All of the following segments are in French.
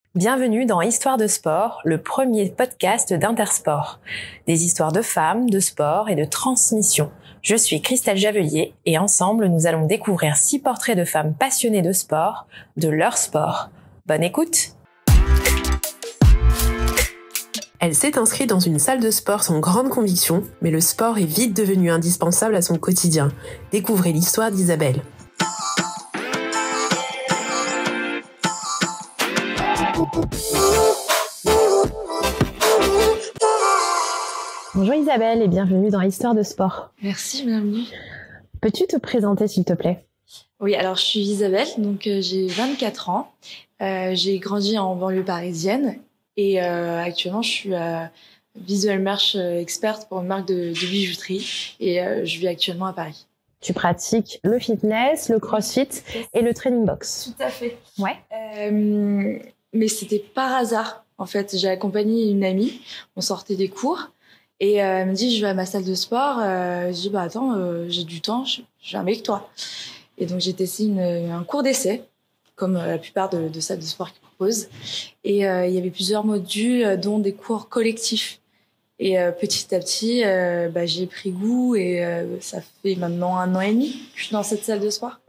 Bienvenue dans Histoire de sport, le premier podcast d'Intersport. Des histoires de femmes, de sport et de transmission. Je suis Christelle Javelier et ensemble nous allons découvrir 6 portraits de femmes passionnées de sport, de leur sport. Bonne écoute! Elle s'est inscrite dans une salle de sport sans grande conviction, mais le sport est vite devenu indispensable à son quotidien. Découvrez l'histoire d'Isabelle. Bonjour Isabelle et bienvenue dans Histoire de sport. Merci, bienvenue. Peux-tu te présenter s'il te plaît? Oui, alors je suis Isabelle, donc j'ai 24 ans. J'ai grandi en banlieue parisienne et actuellement je suis visual merch experte pour une marque de bijouterie et je vis actuellement à Paris. Tu pratiques le fitness, le crossfit et le training box. Tout à fait. Ouais. Mais c'était par hasard. En fait, j'ai accompagné une amie, on sortait des cours. Et elle me dit, je vais à ma salle de sport. Je dis, bah attends, j'ai du temps, je viens avec toi. Et donc j'ai testé un cours d'essai, comme la plupart de salles de sport qui proposent. Et il y avait plusieurs modules, dont des cours collectifs. Et petit à petit, j'ai pris goût et ça fait maintenant 1 an et demi que je suis dans cette salle de sport.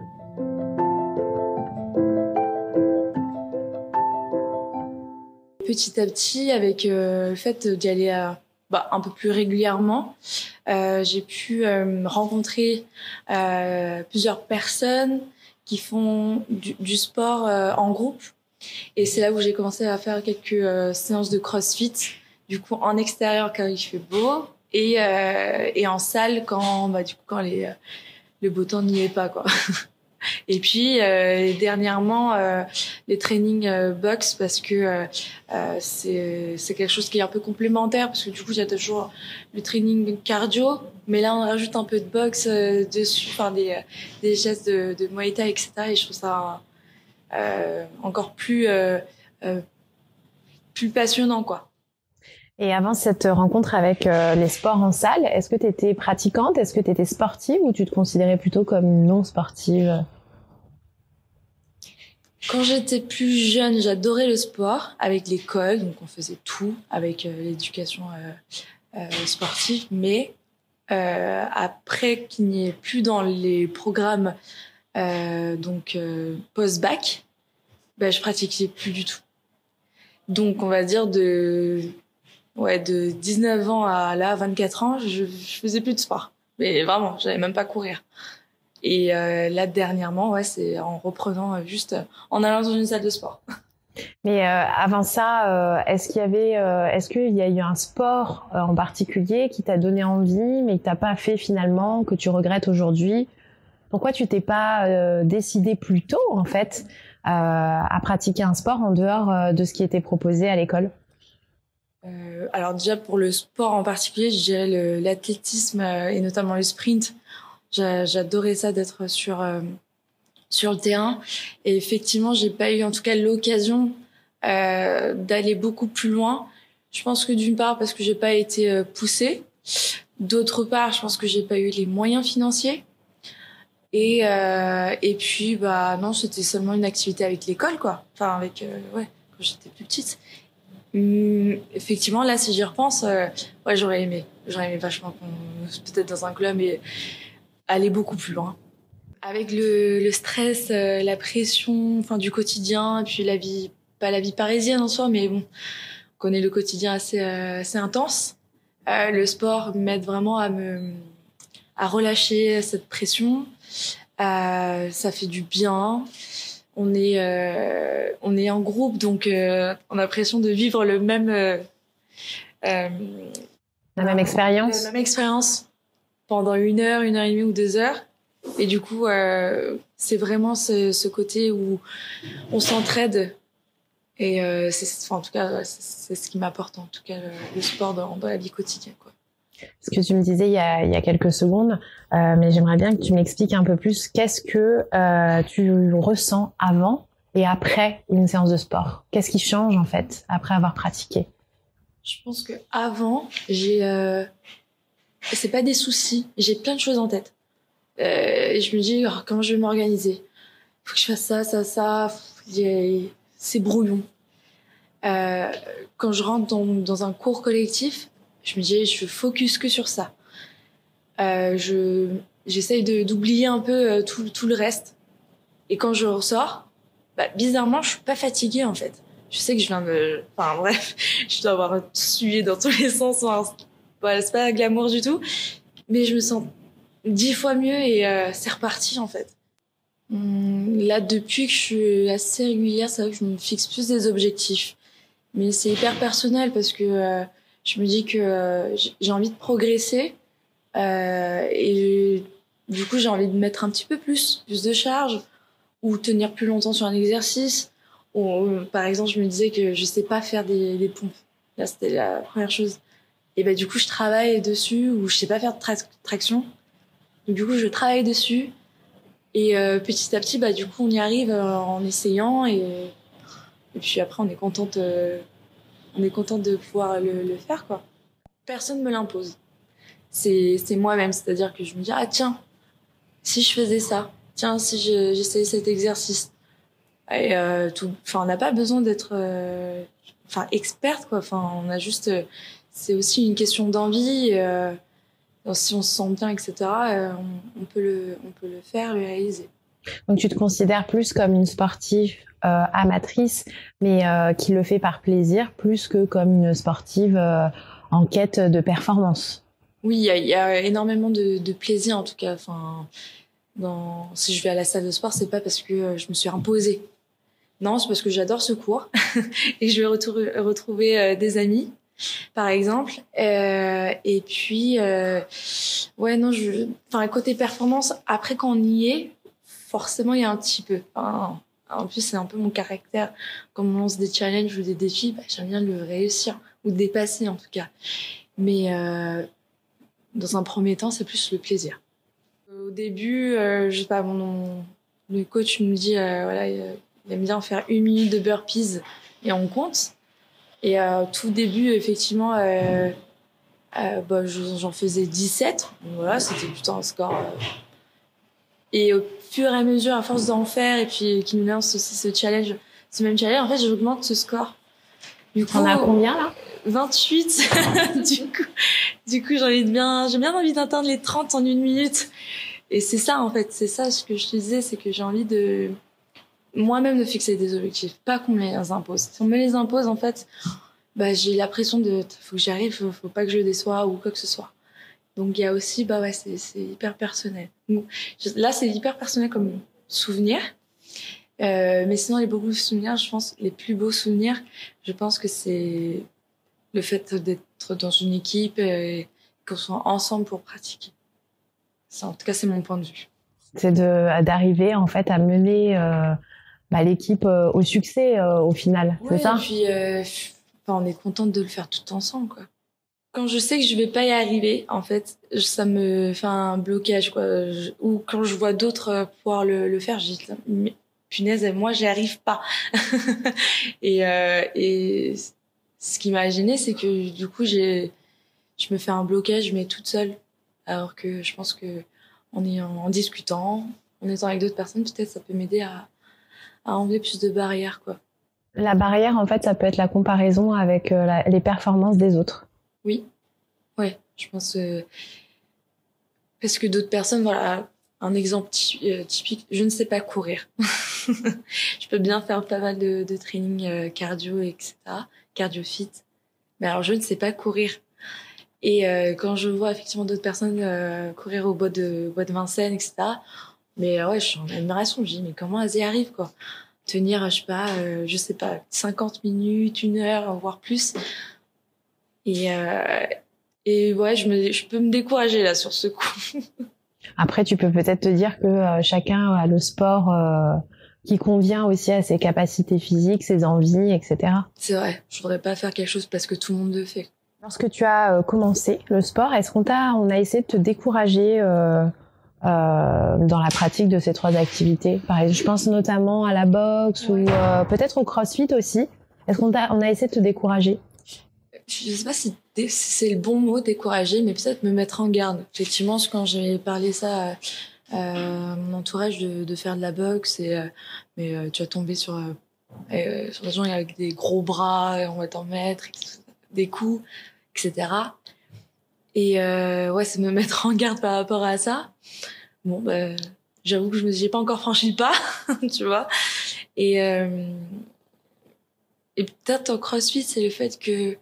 Petit à petit, avec le fait d'y aller un peu plus régulièrement, j'ai pu rencontrer plusieurs personnes qui font du sport en groupe. Et c'est là où j'ai commencé à faire quelques séances de crossfit, du coup en extérieur quand il fait beau et en salle quand le beau temps n'y est pas, quoi. Et puis dernièrement les trainings box, parce que c'est quelque chose qui est un peu complémentaire, parce que du coup il y a toujours le training cardio, mais là on rajoute un peu de boxe dessus, enfin des gestes de Muay Thai, etc. Et je trouve ça encore plus passionnant, quoi. Et avant cette rencontre avec les sports en salle, est-ce que tu étais pratiquante, est-ce que tu étais sportive ou tu te considérais plutôt comme non sportive? Quand j'étais plus jeune, j'adorais le sport avec l'école, donc on faisait tout avec l'éducation sportive. Mais après qu'il n'y ait plus dans les programmes post-bac, je pratiquais plus du tout. Donc on va dire de 19 ans à là 24 ans, je faisais plus de sport. Mais vraiment, j'allais même pas courir. Et là dernièrement, c'est en reprenant juste en allant dans une salle de sport. Mais avant ça, est-ce qu'il y a eu un sport en particulier qui t'a donné envie, mais que t'as pas fait finalement, que tu regrettes aujourd'hui? Pourquoi tu t'es pas décidé plus tôt en fait à pratiquer un sport en dehors de ce qui était proposé à l'école? Alors déjà pour le sport en particulier, je dirais l'athlétisme et notamment le sprint. J'adorais ça, d'être sur le terrain. Et effectivement, j'ai pas eu en tout cas l'occasion d'aller beaucoup plus loin. Je pense que d'une part parce que j'ai pas été poussée, d'autre part je pense que j'ai pas eu les moyens financiers. Et puis non, c'était seulement une activité avec l'école, quoi. Enfin avec quand j'étais plus petite. Effectivement, là, si j'y repense, j'aurais aimé vachement peut-être dans un club et aller beaucoup plus loin. Avec le stress, la pression, du quotidien, et puis pas la vie parisienne en soi, mais bon, on connaît le quotidien assez intense. Le sport m'aide vraiment à relâcher cette pression. Ça fait du bien. On est en groupe, donc on a l'impression de vivre la même expérience pendant 1 heure, 1 heure et demie ou 2 heures. Et du coup, c'est vraiment ce côté où on s'entraide. Et en tout cas, c'est ce qui m'apporte en tout cas le sport dans la vie quotidienne, quoi. Ce que tu me disais il y a quelques secondes, mais j'aimerais bien que tu m'expliques un peu plus qu'est-ce que tu ressens avant et après une séance de sport. Qu'est-ce qui change en fait après avoir pratiqué? Je pense que avant, c'est pas des soucis, j'ai plein de choses en tête. Et je me dis comment je vais m'organiser. Faut que je fasse ça. C'est brouillon. Quand je rentre dans un cours collectif, je me dis, je focus que sur ça. J'essaye d'oublier un peu tout le reste. Et quand je ressors, bizarrement, je suis pas fatiguée en fait. Je sais que je viens de... Enfin bref, je dois avoir sué dans tous les sens. Voilà, c'est pas glamour du tout. Mais je me sens 10 fois mieux et c'est reparti en fait. Là, depuis que je suis assez régulière, c'est vrai que je me fixe plus des objectifs. Mais c'est hyper personnel parce que je me dis que j'ai envie de progresser. Et du coup, j'ai envie de mettre un petit peu plus de charge ou tenir plus longtemps sur un exercice. Ou, par exemple, je me disais que je sais pas faire des pompes. Là, c'était la première chose. Et du coup, je travaille dessus ou je sais pas faire de traction. Donc, du coup, je travaille dessus. Et petit à petit, du coup, on y arrive en essayant et puis après, on est contente de pouvoir le faire, quoi. Personne me l'impose. C'est moi-même, c'est-à-dire que je me dis ah tiens, si je faisais ça, tiens si j'essayais cet exercice. Et on n'a pas besoin d'être experte quoi. On a juste c'est aussi une question d'envie. Si on se sent bien, etc. On peut le faire, le réaliser. Donc tu te considères plus comme une sportive amatrice, mais qui le fait par plaisir, plus que comme une sportive en quête de performance. Oui, il y a énormément de plaisir en tout cas. Si je vais à la salle de sport, c'est pas parce que je me suis imposée. Non, c'est parce que j'adore ce cours et que je vais retrouver des amis, par exemple. Et puis, côté performance, après quand on y est, forcément il y a un petit peu. En plus, c'est un peu mon caractère. Quand on lance des challenges ou des défis, j'aime bien le réussir ou dépasser en tout cas. Mais dans un premier temps, c'est plus le plaisir. Au début, je sais pas, le coach me dit, il aime bien faire 1 minute de burpees et on compte. Et tout début, effectivement, j'en faisais 17. Donc, voilà, c'était plutôt un score. Et au fur et à mesure, à force d'en faire, et puis qu'il nous lance aussi ce même challenge, en fait, j'augmente ce score. Du coup, on a combien là? 28. du coup, j'ai bien envie d'atteindre les 30 en 1 minute. Et c'est ça, en fait, c'est ça ce que je te disais, c'est que j'ai envie de moi-même de fixer des objectifs, pas qu'on me les impose. Si on me les impose, en fait, j'ai la pression faut que j'y arrive, faut pas que je déçois ou quoi que ce soit. Donc il y a aussi, c'est hyper personnel. Là, c'est hyper personnel comme souvenir. Mais sinon, les beaux souvenirs, je pense, les plus beaux souvenirs, je pense que c'est le fait d'être dans une équipe et qu'on soit ensemble pour pratiquer. Ça, en tout cas, c'est mon point de vue. C'est d'arriver en fait à mener l'équipe au succès au final, ouais, c'est ça? Et puis, on est contente de le faire tout ensemble, quoi. Quand je sais que je vais pas y arriver, en fait, ça me fait un blocage, quoi. Ou quand je vois d'autres pouvoir le faire, je dis mais punaise, moi j'y arrive pas. et ce qui m'a gênée, c'est que du coup je me fais un blocage mais toute seule, alors que je pense que en discutant, en étant avec d'autres personnes, peut-être ça peut m'aider à enlever plus de barrières, quoi. La barrière, en fait, ça peut être la comparaison avec les performances des autres. Oui, ouais, je pense parce que d'autres personnes, voilà, un exemple typique, je ne sais pas courir. Je peux bien faire pas mal de training cardio, etc., cardio fit, mais alors je ne sais pas courir. Et quand je vois effectivement d'autres personnes courir au bois de Vincennes, etc., mais ouais, je suis en admiration. Je dis mais comment elles y arrivent, quoi? Tenir, je sais pas, 50 minutes, 1 heure, voire plus. Et ouais, je peux me décourager là sur ce coup. Après, tu peux peut-être te dire que chacun a le sport qui convient aussi à ses capacités physiques, ses envies, etc. C'est vrai, je voudrais pas faire quelque chose parce que tout le monde le fait. Lorsque tu as commencé le sport, est-ce on a essayé de te décourager dans la pratique de ces 3 activités? Par exemple, je pense notamment à la boxe ou peut-être au crossfit aussi. Est-ce qu'on a essayé de te décourager? Je sais pas si c'est le bon mot, décourager, mais peut-être me mettre en garde. Effectivement, quand j'ai parlé ça à mon entourage de faire de la boxe, mais tu vas tomber sur sur des gens avec des gros bras, on va t'en mettre, des coups, etc. Et ouais, c'est me mettre en garde par rapport à ça. Bon, j'avoue que j'ai pas encore franchi le pas, tu vois. Et peut-être en CrossFit, c'est le fait que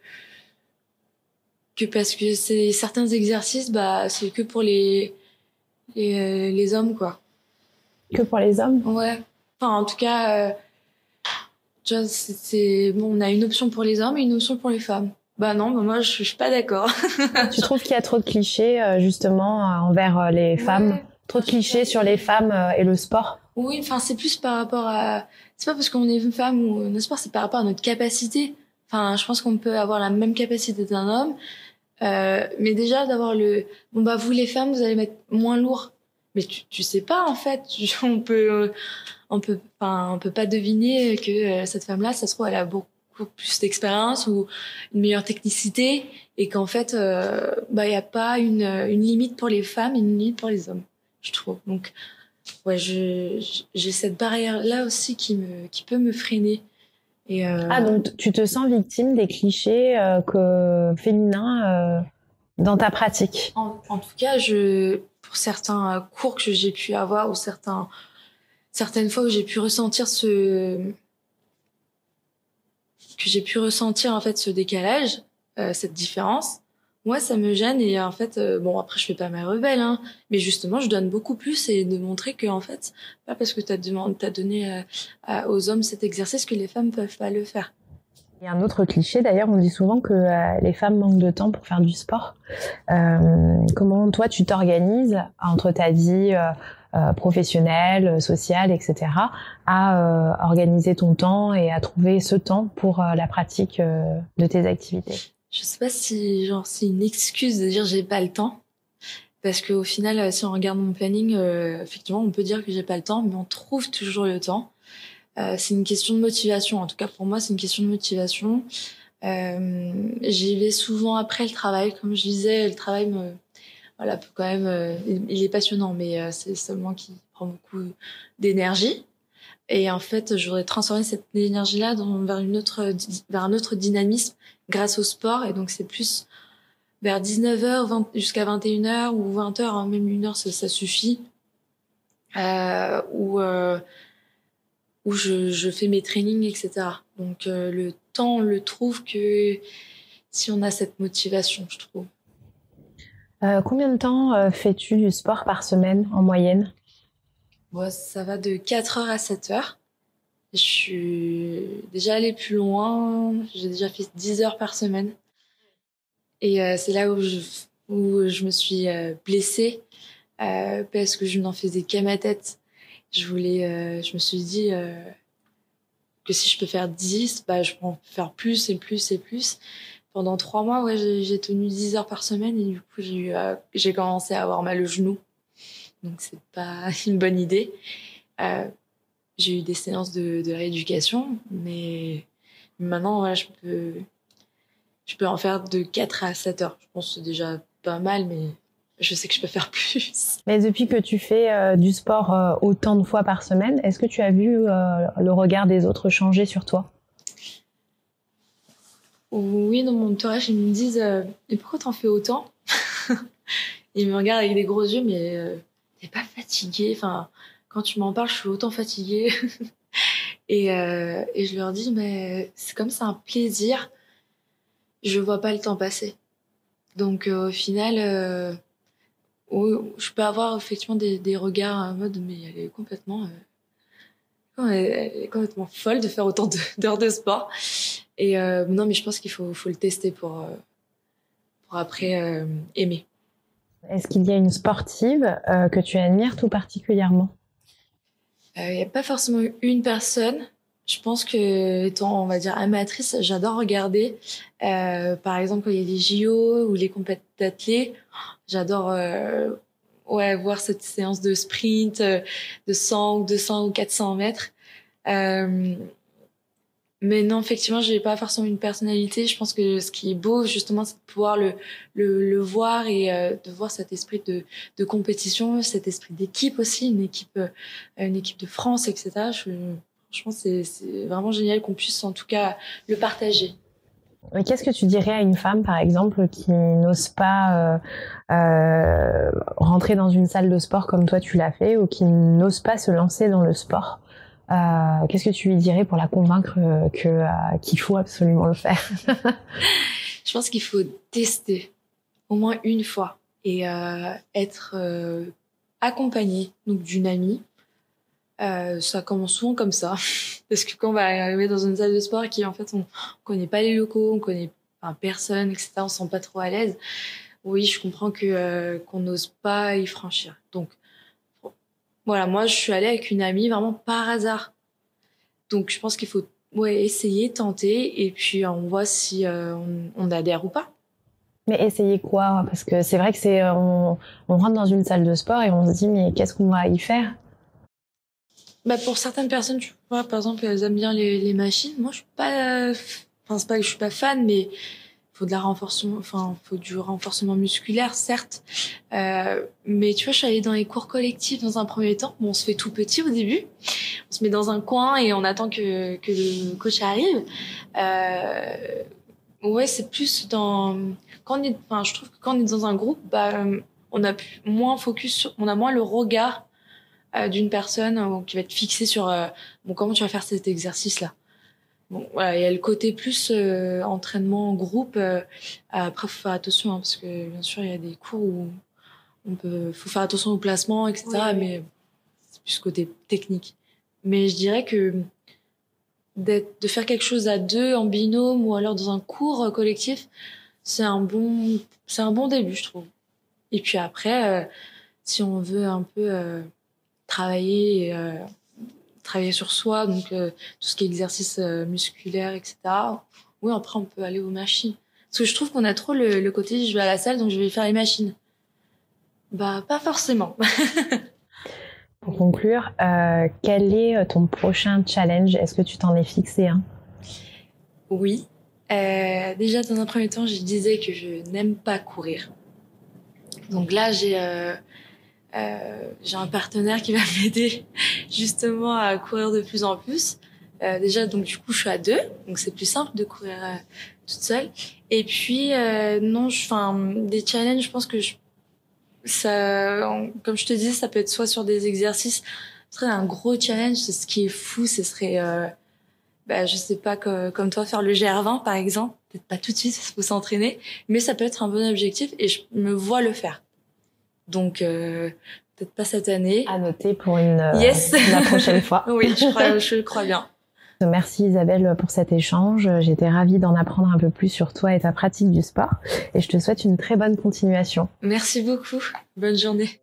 parce que c'est certains exercices, c'est que pour les hommes, quoi. Que pour les hommes? Ouais. Enfin, en tout cas, tu vois, c'est bon, on a une option pour les hommes et une option pour les femmes. Bah non, moi je suis pas d'accord. Tu trouves qu'il y a trop de clichés justement envers les femmes, trop de clichés sur les femmes et le sport? Oui, enfin c'est plus par rapport à, c'est pas parce qu'on est une femme ou un sport, c'est par rapport à notre capacité. Enfin, je pense qu'on peut avoir la même capacité d'un homme, mais déjà d'avoir vous les femmes, vous allez mettre moins lourd. Mais tu sais pas en fait, on peut pas deviner que cette femme-là, ça se trouve, elle a beaucoup plus d'expérience ou une meilleure technicité et qu'en fait, y a pas une limite pour les femmes et une limite pour les hommes, je trouve. Donc, ouais, j'ai cette barrière-là aussi qui peut me freiner. Et donc tu te sens victime des clichés féminins dans ta pratique? En tout cas, pour certains cours que j'ai pu avoir ou certaines fois où j'ai pu ressentir en fait ce décalage, cette différence, moi ça me gêne et en fait après je fais pas ma rebelle, hein, mais justement je donne beaucoup plus et de montrer que en fait pas parce que t'as donné aux hommes cet exercice que les femmes peuvent pas le faire. Il y a un autre cliché d'ailleurs, on dit souvent que les femmes manquent de temps pour faire du sport. Comment toi tu t'organises entre ta vie professionnelle, sociale, etc., à organiser ton temps et à trouver ce temps pour la pratique de tes activités? Je sais pas si c'est une excuse de dire j'ai pas le temps, parce qu'au final si on regarde mon planning, effectivement on peut dire que j'ai pas le temps, mais on trouve toujours le temps. C'est une question de motivation, en tout cas pour moi c'est une question de motivation. J'y vais souvent après le travail, comme je disais, le travail peut quand même, il est passionnant, mais c'est seulement qui prend beaucoup d'énergie. Et en fait, je voudrais transformer cette énergie-là vers un autre dynamisme grâce au sport. Et donc, c'est plus vers 19h jusqu'à 21h ou 20h, hein, même 1h, ça suffit. Où je fais mes trainings, etc. Donc, le temps, on le trouve que si on a cette motivation, je trouve. Combien de temps fais-tu du sport par semaine en moyenne? Bon, ça va de 4h à 7h. Je suis déjà allée plus loin. J'ai déjà fait 10 heures par semaine. Et c'est là où je me suis blessée parce que je n'en faisais qu'à ma tête. Je me suis dit que si je peux faire 10, je peux en faire plus et plus et plus. Pendant 3 mois, ouais, j'ai tenu 10 heures par semaine et du coup, j'ai commencé à avoir mal au genou. Donc, c'est pas une bonne idée. J'ai eu des séances de rééducation, mais maintenant, voilà, je peux en faire de 4 à 7 heures. Je pense que c'est déjà pas mal, mais je sais que je peux faire plus. Mais depuis que tu fais du sport autant de fois par semaine, est-ce que tu as vu le regard des autres changer sur toi? Oui, dans mon entourage, ils me disent « Mais pourquoi t'en fais autant ?» Ils me regardent avec des gros yeux, mais t'es pas fatiguée? Enfin, quand tu m'en parles, je suis autant fatiguée. et je leur dis « Mais c'est comme c'est un plaisir, je vois pas le temps passer. » Donc au final, je peux avoir effectivement des regards en mode « Mais elle est complètement folle de faire autant d'heures de sport. » Et non, mais je pense qu'il faut le tester pour après aimer. Est-ce qu'il y a une sportive que tu admires tout particulièrement? Il n'y a pas forcément une personne. Je pense que, étant, on va dire, amatrice, j'adore regarder. Par exemple, quand il y a les JO ou les compétitions d'athlètes, j'adore voir cette séance de sprint de 100 ou 200 ou 400 mètres. Mais non, effectivement, j'ai pas forcément une personnalité. Je pense que ce qui est beau, justement, c'est de pouvoir le voir et de voir cet esprit de compétition, cet esprit d'équipe aussi, une équipe de France, etc. franchement, c'est vraiment génial qu'on puisse en tout cas le partager. Mais qu'est-ce que tu dirais à une femme, par exemple, qui n'ose pas rentrer dans une salle de sport comme toi tu l'as fait, ou qui n'ose pas se lancer dans le sport? Qu'est-ce que tu lui dirais pour la convaincre qu'il faut absolument le faire? Je pense qu'il faut tester au moins une fois et être accompagné donc d'une amie. Ça commence souvent comme ça, parce que quand on va arriver dans une salle de sport qui en fait on connaît pas les locaux, on connaît personne, etc., on se sent pas trop à l'aise. Oui, je comprends qu'on n'ose pas y franchir. Donc voilà, moi je suis allée avec une amie vraiment par hasard. Donc je pense qu'il faut essayer, tenter, et puis on voit si on adhère ou pas. Mais essayer quoi? Parce que c'est vrai que on rentre dans une salle de sport et on se dit mais qu'est-ce qu'on va y faire? Bah pour certaines personnes, tu vois, par exemple, elles aiment bien les machines. Moi, je suis pas, enfin c'est pas que je suis pas fan, mais faut du renforcement musculaire, certes. Mais tu vois, je suis allée dans les cours collectifs dans un premier temps. Bon, on se fait tout petit au début. On se met dans un coin et on attend que le coach arrive. Ouais, c'est plus je trouve que quand on est dans un groupe, on a moins on a moins le regard d'une personne qui va être fixée sur comment tu vas faire cet exercice-là. Bon, voilà, il y a le côté plus entraînement en groupe. Après, faut faire attention, parce que bien sûr, il y a des cours où faut faire attention au placement, etc. Oui. Mais c'est plus côté technique. Mais je dirais que de faire quelque chose à deux, en binôme, ou alors dans un cours collectif, c'est un bon début, je trouve. Et puis après, si on veut un peu travailler sur soi, donc tout ce qui est exercice musculaire, etc. Oui, après on peut aller aux machines. Parce que je trouve qu'on a trop le côté je vais à la salle donc je vais faire les machines. Bah pas forcément. Pour conclure, quel est ton prochain challenge? Est-ce que tu t'en es fixé un? Oui. Déjà dans un premier temps, je disais que je n'aime pas courir. Donc là j'ai un partenaire qui va m'aider justement à courir de plus en plus. Déjà, donc du coup, je suis à 2, donc c'est plus simple de courir toute seule. Et puis, des challenges, je pense que comme je te disais, ça peut être soit sur des exercices. Ce serait un gros challenge. Ce qui est fou, ce serait, je sais pas, comme toi, faire le GR20 par exemple. Peut-être pas tout de suite, il faut s'entraîner, mais ça peut être un bon objectif et je me vois le faire. Donc, peut-être pas cette année. À noter pour la prochaine fois. Oui, je crois bien. Merci Isabelle pour cet échange. J'étais ravie d'en apprendre un peu plus sur toi et ta pratique du sport. Et je te souhaite une très bonne continuation. Merci beaucoup. Bonne journée.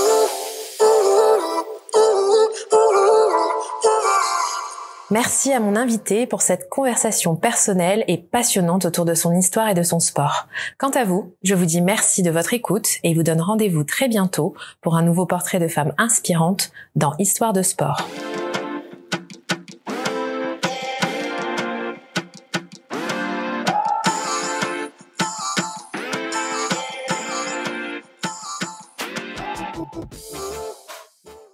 Merci à mon invité pour cette conversation personnelle et passionnante autour de son histoire et de son sport. Quant à vous, je vous dis merci de votre écoute et vous donne rendez-vous très bientôt pour un nouveau portrait de femme inspirante dans Histoire de sport.